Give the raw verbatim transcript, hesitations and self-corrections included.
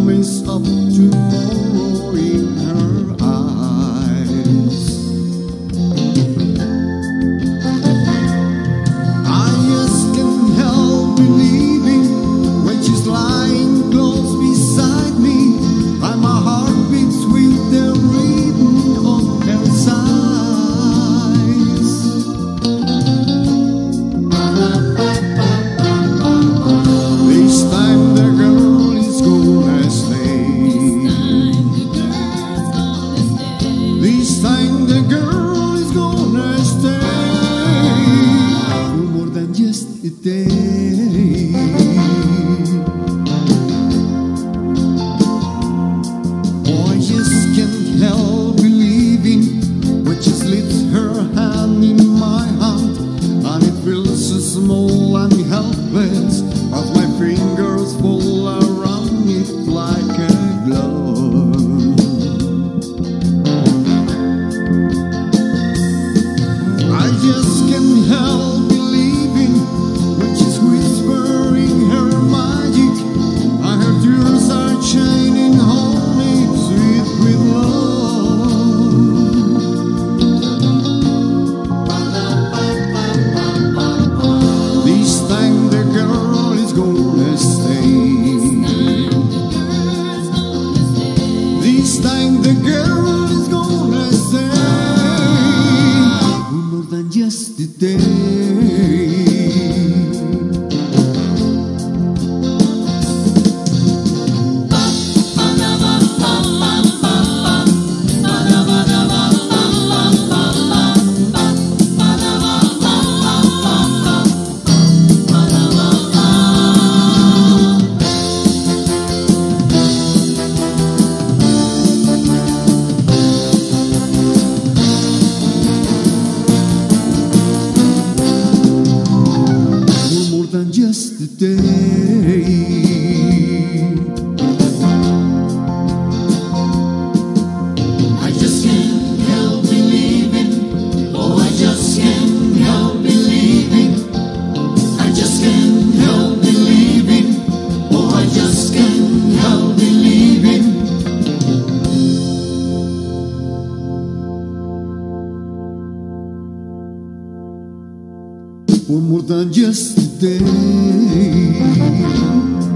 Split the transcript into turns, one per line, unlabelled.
promise of tomorrow in her eyes. I just can't help believing when she's lying close beside me, and my heart beats with the rhythm of her sighs. This time the girl is gonna stay. This time the girl is gonna stay for more than just a day. Oh, I just can't help believing when she slips her hand in my hand, and it feels so small and helpless as my fingers fall around it like a glove. I just can't help believing when she's whispering her magic, and her tears are shining honey sweet with love. This time the girl is gonna stay. This time the girl is gonna stay for more than just a day. More than just a day. I just can't help believing. Oh, I just can't help believing. I just can't help believing. Oh, I just can't help believing. For more than just a day.